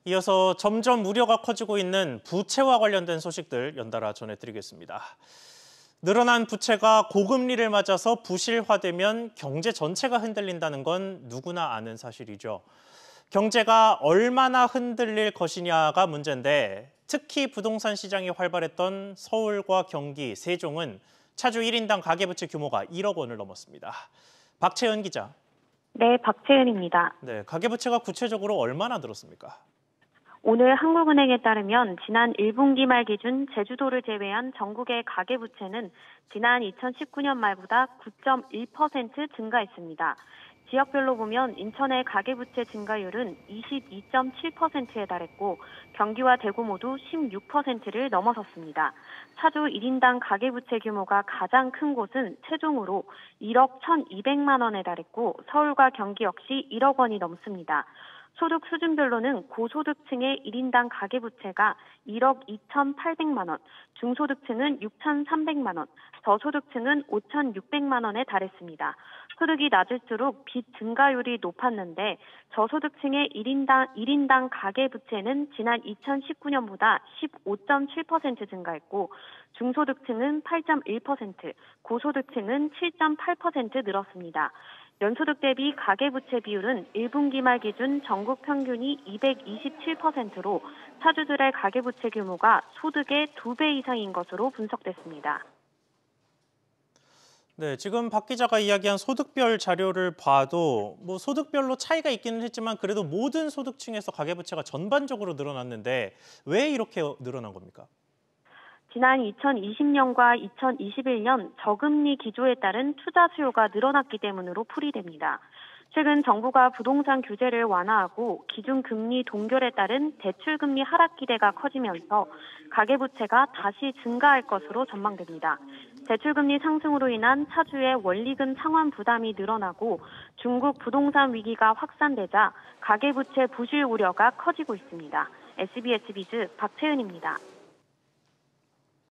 이어서 점점 우려가 커지고 있는 부채와 관련된 소식들 연달아 전해드리겠습니다. 늘어난 부채가 고금리를 맞아서 부실화되면 경제 전체가 흔들린다는 건 누구나 아는 사실이죠. 경제가 얼마나 흔들릴 것이냐가 문제인데 특히 부동산 시장이 활발했던 서울과 경기, 세종은 차주 1인당 가계부채 규모가 1억 원을 넘었습니다. 박채은 기자. 네, 박채은입니다. 네, 가계부채가 구체적으로 얼마나 늘었습니까? 오늘 한국은행에 따르면 지난 1분기 말 기준 제주도를 제외한 전국의 가계부채는 지난 2019년 말보다 9.1% 증가했습니다. 지역별로 보면 인천의 가계부채 증가율은 22.7%에 달했고 경기와 대구 모두 16%를 넘어섰습니다. 차주 1인당 가계부채 규모가 가장 큰 곳은 세종으로 1억 1,200만 원에 달했고 서울과 경기 역시 1억 원이 넘습니다. 소득 수준별로는 고소득층의 1인당 가계부채가 1억 2,800만 원, 중소득층은 6,300만 원, 저소득층은 5,600만 원에 달했습니다. 소득이 낮을수록 빚 증가율이 높았는데 저소득층의 1인당 가계부채는 지난 2019년보다 15.7% 증가했고 중소득층은 8.1%, 고소득층은 7.8% 늘었습니다. 연소득 대비 가계부채 비율은 1분기 말 기준 전국 평균이 227%로 차주들의 가계부채 규모가 소득의 2배 이상인 것으로 분석됐습니다. 네, 지금 박 기자가 이야기한 소득별 자료를 봐도 소득별로 차이가 있기는 했지만 그래도 모든 소득층에서 가계부채가 전반적으로 늘어났는데 왜 이렇게 늘어난 겁니까? 지난 2020년과 2021년 저금리 기조에 따른 투자 수요가 늘어났기 때문으로 풀이됩니다. 최근 정부가 부동산 규제를 완화하고 기준금리 동결에 따른 대출금리 하락 기대가 커지면서 가계부채가 다시 증가할 것으로 전망됩니다. 대출금리 상승으로 인한 차주의 원리금 상환 부담이 늘어나고 중국 부동산 위기가 확산되자 가계부채 부실 우려가 커지고 있습니다. SBS 비즈 박채은입니다.